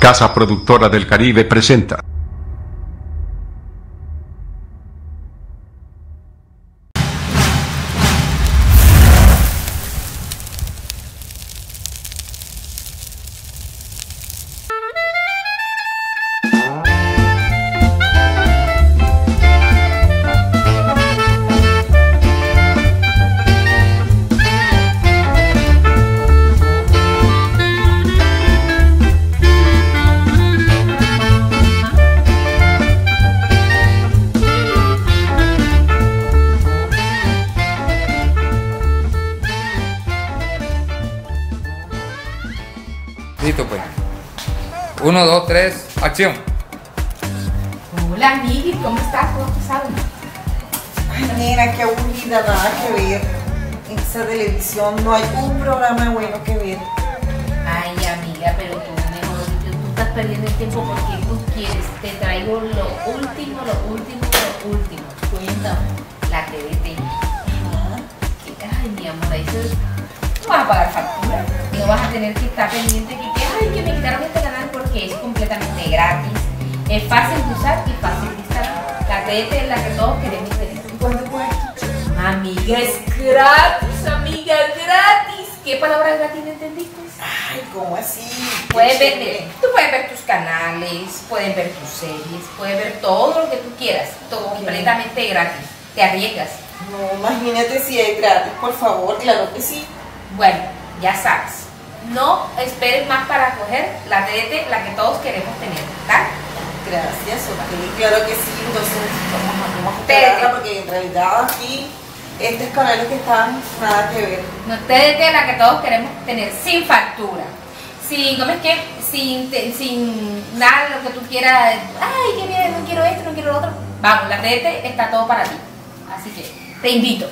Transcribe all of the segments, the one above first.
Casa Productora del Caribe presenta. Listo pues. 1, 2, 3, acción. Hola, Miguel, ¿cómo estás? ¿Cómo estás? Ay, nena, qué aburrida, nada que ver. En esa televisión no hay un programa bueno que ver. Ay, amiga, pero tú, mejor dicho, tú estás perdiendo el tiempo porque tú quieres. Te traigo lo último. Cuéntame. La TDT. Ay, mi amor, eso es... No vas a pagar factura. No vas a tener que estar pendiente que me quitaron este canal porque es completamente gratis. Es fácil de usar y fácil de instalar. La TDT es la que todos queremos tener. ¿Cuándo puedes? Amiga, es gratis, amiga, gratis. ¿Qué palabra gratis no entendiste? Ay, ¿cómo así? Tú puedes ver tus canales, puedes ver tus series, puedes ver todo lo que tú quieras, todo completamente gratis. ¿Te arriesgas? No, imagínate si es gratis, por favor, claro que sí. Bueno, ya sabes, no esperes más para coger la TDT, la que todos queremos tener, ¿verdad? Gracias, ok, claro que sí, entonces vamos a esperarla porque en realidad aquí estos canales que están nada que ver. No, TDT, la que todos queremos tener, sin factura, sin, ¿cómo es que? Sin nada de lo que tú quieras, ay, que mira, no quiero esto, no quiero lo otro. Vamos, la TDT está todo para ti, así que te invito.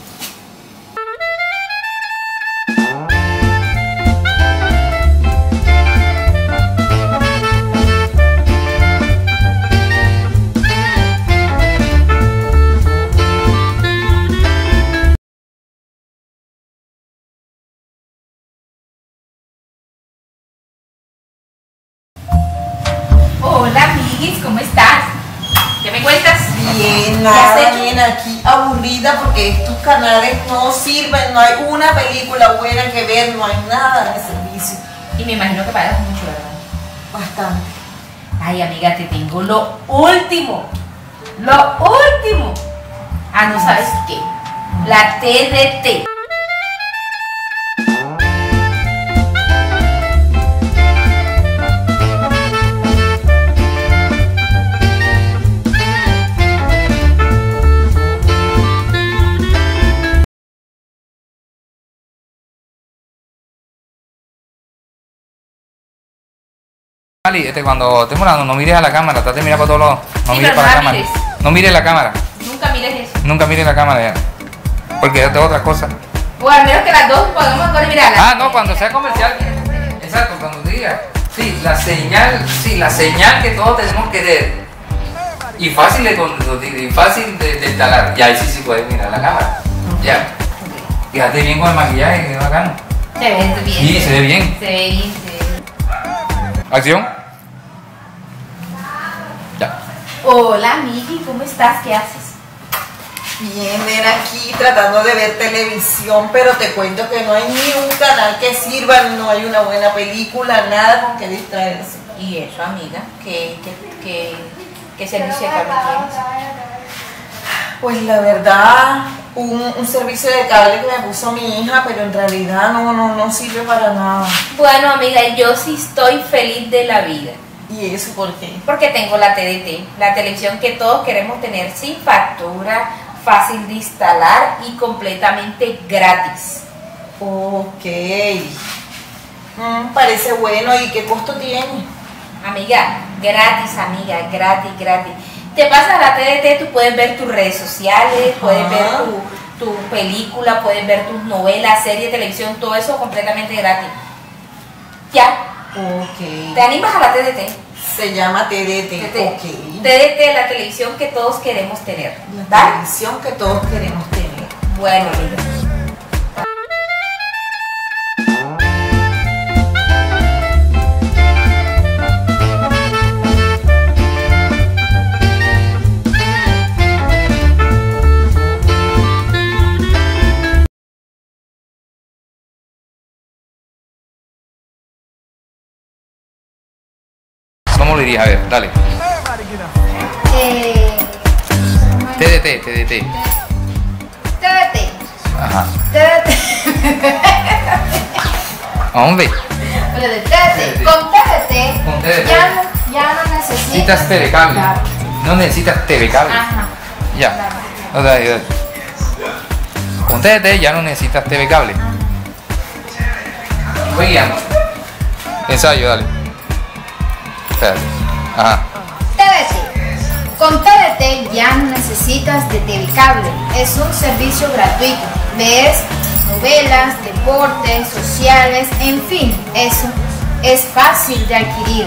Hola, amiguis, ¿cómo estás? ¿Qué me cuentas? Bien, ¿Qué has nada, hecho? bien, aquí aburrida porque estos canales no sirven, no hay una película buena que ver, no hay nada de servicio. Y me imagino que pagas mucho, ¿verdad? Bastante. Ay, amiga, te tengo lo último. Lo último. Ah, ¿no sabes qué? La TDT. Ali, cuando estés morando, no mires a la cámara, trate de mirar para todos lados. No Sí, mires pero para la no cámara. mires. No mires la cámara. Nunca mires eso. Nunca mires la cámara ya. Porque esto es otra cosa. O al menos que las dos podamos mirarla. Ah, no, cuando sea comercial. Exacto, cuando diga. Sí, la señal que todos tenemos que tener. Y fácil de instalar. Y ahí sí puedes mirar la cámara. Ya. Fíjate bien con el maquillaje, que es bacano. Se ve bien. Sí, se ve bien. Se ve bien. Acción. Ya. Hola, Miki, ¿cómo estás? ¿Qué haces? Bien, ven aquí tratando de ver televisión, pero te cuento que no hay ni un canal que sirva, no hay una buena película, nada con que distraerse. ¿Y eso, amiga? ¿Qué servicio de cable tienes? Pues la verdad, un servicio de cable que me puso mi hija, pero en realidad no sirve para nada. Bueno, amiga, yo sí estoy feliz de la vida. ¿Y eso por qué? Porque tengo la TDT, la televisión que todos queremos tener sin factura, fácil de instalar y completamente gratis. Ok. Parece bueno. ¿Y qué costo tiene? Amiga, gratis. Te pasas a la TDT, tú puedes ver tus redes sociales, puedes ver tu película, puedes ver tus novelas, series, televisión, todo eso completamente gratis. Ya. Ok. ¿Te animas a la TDT? Se llama TDT. Ok. TDT, la televisión que todos queremos tener. La ¿Va? televisión que todos queremos tener. Bueno, amiga. ¿Cómo lo dirías? A ver, dale. TDT. TDT. Ajá. TDT. Hombre. Lo de TDT. Con TDT ya no necesitas TV cable. No necesitas TV cable. Ajá. Ya. Otra vez. Con TDT ya no necesitas TV cable. Voy guiando. Ensayo, dale. Espérate. Ajá. TDT. Con TDT ya no necesitas de TV cable. Es un servicio gratuito. Ves novelas, deportes, sociales, en fin, eso es fácil de adquirir.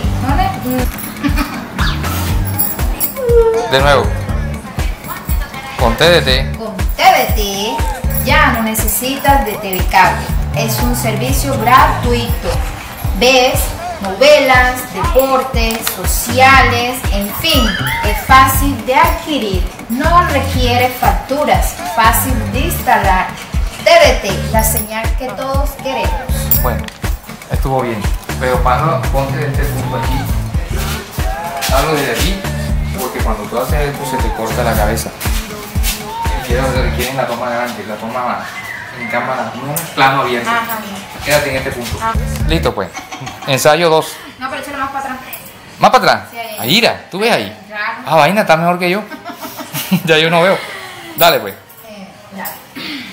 De nuevo. Con TDT. Con TDT ya no necesitas de TV cable. Es un servicio gratuito. Ves novelas, deportes, sociales, en fin, es fácil de adquirir. No requiere facturas, fácil de instalar. TDT, la señal que todos queremos. Bueno, estuvo bien. Pero ponte de este punto aquí. Hablo desde aquí, porque cuando tú haces esto se te corta la cabeza. Y requieren la toma grande, la toma en cámara, no plano abierto. Ajá. Quédate en este punto. Listo pues. Ensayo 2. No, pero échale más para atrás. ¿Más para atrás? Sí, ahí. Ahí, mira, tú ves ahí. Claro. Ah, vaina, está mejor que yo. Ya yo no veo. Dale pues. Dale.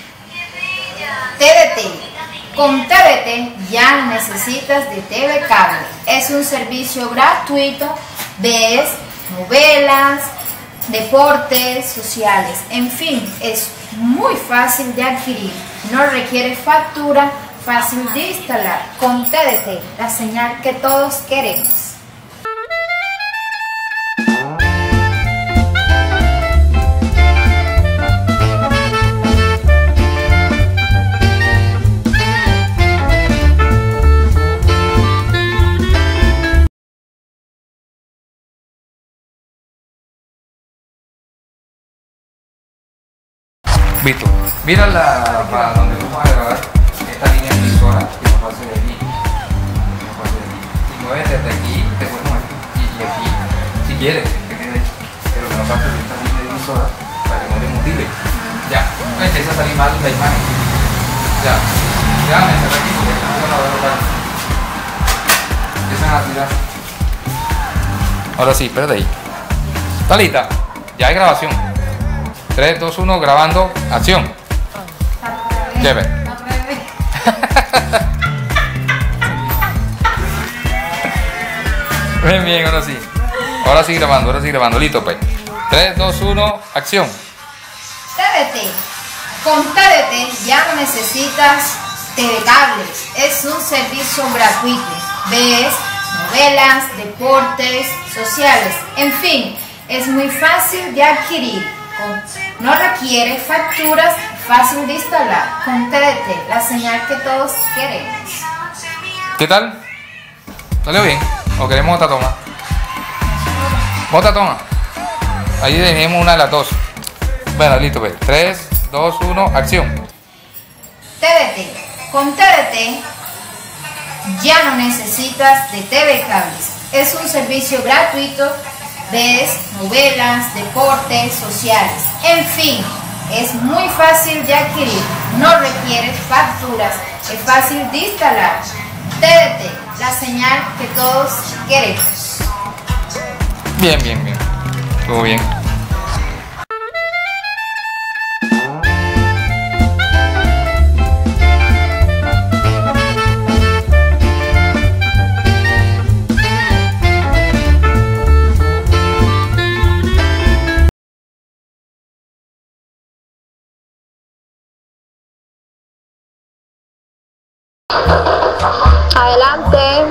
TDT. Con TDT ya no necesitas de TV cable. Es un servicio gratuito. Ves novelas, deportes, sociales. En fin, es muy fácil de adquirir. No requiere factura, fácil de instalar. Con TDT, la señal que todos queremos. Vito, mira para donde tú vas a grabar esta línea emisora que nos pase de aquí. Y mueves desde aquí, te puedes mover y aquí, si quieres, que quede, pero que no pase de esta línea emisora para que no te mutile. Ya, no empieza a salir mal la imagen. Ya, déjame cerrar aquí porque no la voy a rotar. Empiezan a tirar. Ahora sí, espérate ahí. ¿Está lista? Ya hay grabación. 3, 2, 1, grabando, acción. Lleve. Bien, bien, ahora sí. Ahora sí grabando, listo pues. 3, 2, 1, acción. TDT. Con TDT ya no necesitas TV cables. Es un servicio gratuito. Ves novelas, deportes, sociales. En fin, es muy fácil de adquirir. No requiere facturas, fácil de instalar. Con TDT, la señal que todos queremos. ¿Qué tal? ¿Salió bien? ¿O queremos otra toma? ¿Otra toma? Ahí tenemos una de las dos. Bueno, listo pues. 3, 2, 1, acción. TDT. Con TDT ya no necesitas de TV cables. Es un servicio gratuito. Ves novelas, deportes, sociales. En fin, es muy fácil de adquirir. No requiere facturas. Es fácil de instalar. TDT, la señal que todos queremos. Bien, bien, bien. Estuvo bien. Adelante.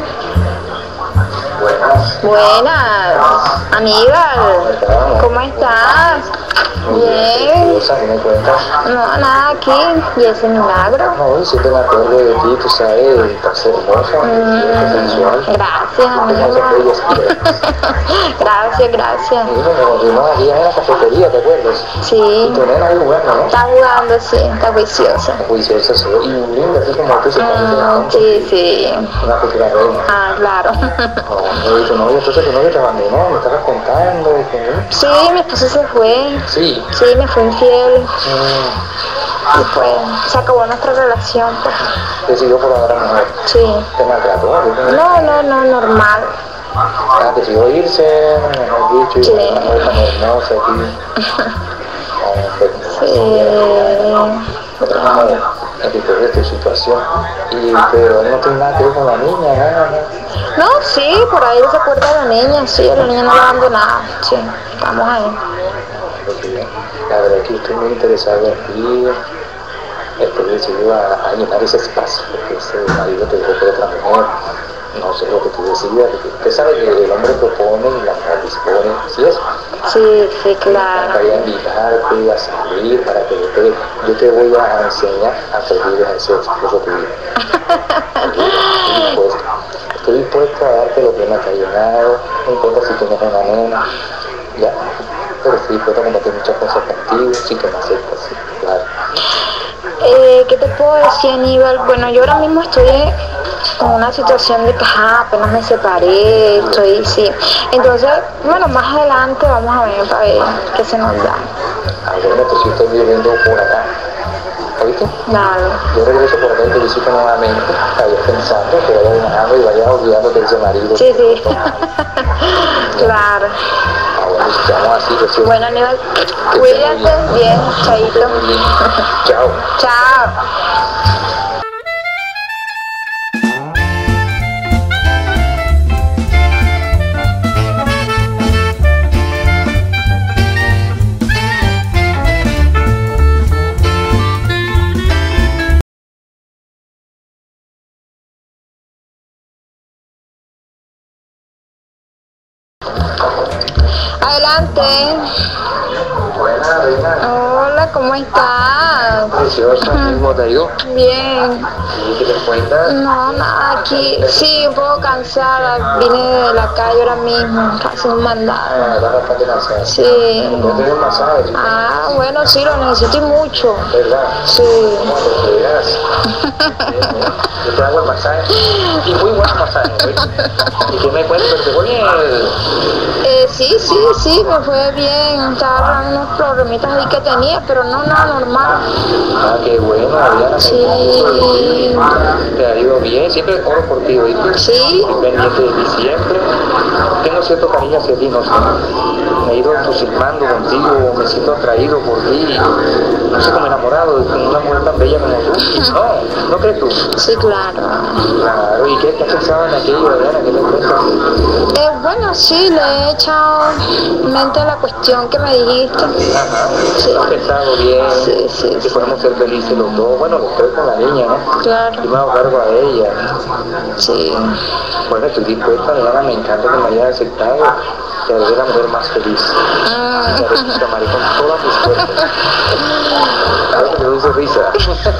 Buenas. Aníbal, ¿cómo estás? Bien. ¿Qué me cuentas? No, nada aquí. ¿Y ese milagro? No, siempre me acuerdo de ti, tú sabes, estás hermosa, sensual. Gracias, Hermosa amigo. bella siempre. Gracias, gracias. Y bueno, nos vimos aquí en la cafetería, ¿te acuerdas? Y Sí. tu nena ahí jugando, ¿no? Está jugando, sí. Está juiciosa. Juiciosa, sí. Y linda, así como tú se parece bastante. Sí, sí. Una futura reina. Ah, claro. No, y tu novio, entonces tu novio te abandonó, me estabas contando. Sí, mi esposo se fue. Sí. Sí, me fue infiel. Y pues se acabó nuestra relación, pues. Decidió por ahora mejor. Sí. Te maltrató, No, normal. Ah, decidió irse, mejor dicho, y Sí. una mujer tan hermosa aquí. Entonces de tu situación. Pero no tiene nada que ver con la niña, nada. No, sí, por ahí se acuerda de la niña, sí, la niña no la abandonada. Sí, estamos ahí. La verdad es que estoy muy interesado en ti. Estoy decidido a llenar ese espacio, porque ese marido te dejó por otra mujer. No sé lo que tú decidas, porque usted sabe que el hombre propone y la mujer dispone, ¿sí es? Sí, sí, Me claro. encantaría invitarte a salir para que yo te voy a enseñar a que olvides a ese esposo tuyo. Estoy dispuesto a darte lo que me ha llenado, no importa si tienes una nena, ya, pero estoy dispuesto a compartir muchas cosas contigo, si te me aceptas, sí, claro. ¿Qué te puedo decir, Aníbal? Bueno, yo ahora mismo estoy en una situación de que apenas me separé, sí. Entonces, bueno, más adelante vamos a ver para ver qué se nos da. Bueno, pues yo estoy viviendo por acá, ¿oíste? Dale. Yo regreso por acá y te visito nuevamente, vayas pensando, te vayas relajando y vayas olvidándote de ese marido. Sí, sí. Claro. Bueno, si quedamos así, pues sí. Bueno, Aníbal, cuídate bien, chaito. Chao. Chao. Adelante. Buena, reina. Hola, ¿cómo estás? Preciosa, ¿cómo te ha ido? Bien. ¿Y qué te cuentas? No, nada, aquí sí, un poco cansada. Vine de la calle ahora mismo, casi un mandado. Estás bastante cansada. Sí. No tengo un masaje, ¿sí? Ah, bueno, sí, lo necesito y mucho. ¿Verdad? Sí. Cuando quieras. Yo te hago el masaje. Y muy buen masaje, ¿oíste? ¿Y qué me cuentas? ¿Pero te fue bien? Sí, me fue bien. Estaba arreglando unos problemitas ahí que tenía, pero no, nada normal. Ah, qué bueno, Adriana. Sí. Te ha ido bien, siempre oro por ti, ¿oíste? Sí. Estoy pendiente de ti siempre. Tengo cierto cariño hacia ti, no sé. Me he ido entusiasmando contigo, me siento atraído por ti. No sé, como enamorado de una mujer tan bella como tú. No, ¿no crees tú? Sí, claro. Claro, ¿y qué has pensado en aquello, Adriana? ¿Qué te cuentas? Bueno, sí, le he echado mente a la cuestión que me dijiste. Ajá, Sí. has pensado bien, Sí. que podemos ser felices los dos. Bueno, los tres con la niña, ¿no? Claro. Yo me hago cargo a ella. Sí. Bueno, estoy dispuesta, Adriana, me encanta que me hayas aceptado. Te haré la mujer más feliz. Te haré que te amaré con todas mis fuerzas. A ver, que me doy risa.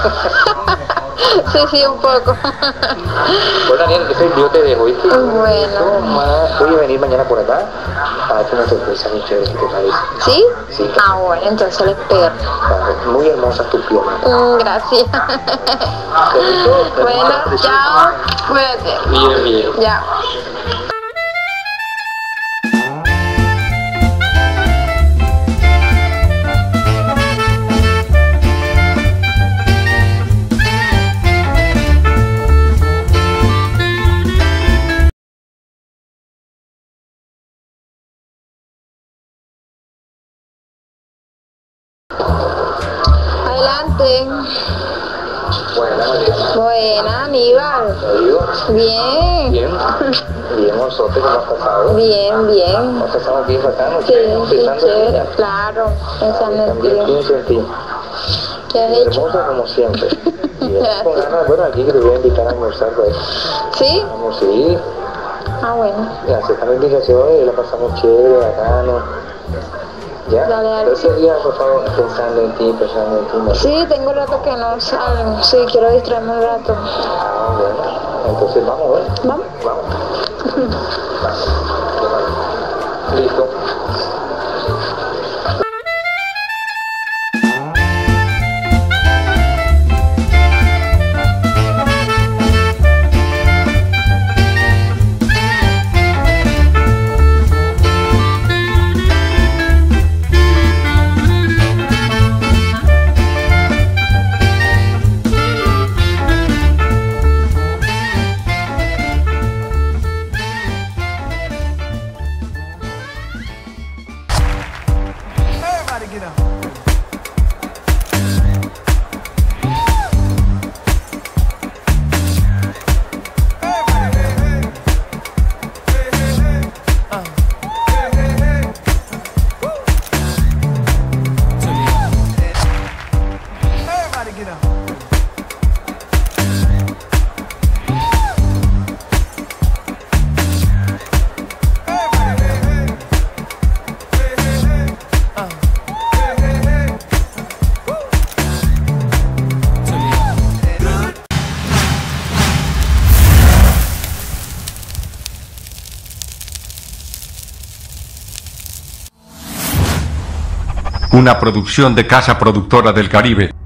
Sí, un poco. Bueno, Daniel, entonces yo te dejo, ¿viste? Bueno. Voy a venir mañana por acá a darte una sorpresa muy chévere, ¿qué te parece? ¿Sí? Sí. Ah, bueno, entonces le espero. Muy hermosa tu pierna. Gracias. ¿Te gustó? Bueno, chao. Cuídate. Bien. Ya. Adelante. Buena, Aníbal. ¿Te digo? Bien. Bien, Osote, ¿cómo has pasado? Bien. ¿Has pasado bien bacano? Sí, Pensando en chévere. ella. Claro, pensando en También ti. pienso en ti. ¿Qué has hecho? Hermosa como siempre. Bien. Gracias. Con ganas, bueno, aquí que te voy a invitar a almorzar, pues. ¿Sí? Vamos, sí. Ah, bueno. Y aceptar la invitación y la pasamos chévere, bacano. ¿Ya? Dale, dale. Pero ese día, por favor, pensando en ti, no. Sí, tengo rato que no salgo. Sí, quiero distraerme un rato. Ah, bueno. Entonces vamos, ¿verdad? ¿Vamos? Vamos. Listo. Una producción de Casa Productora del Caribe.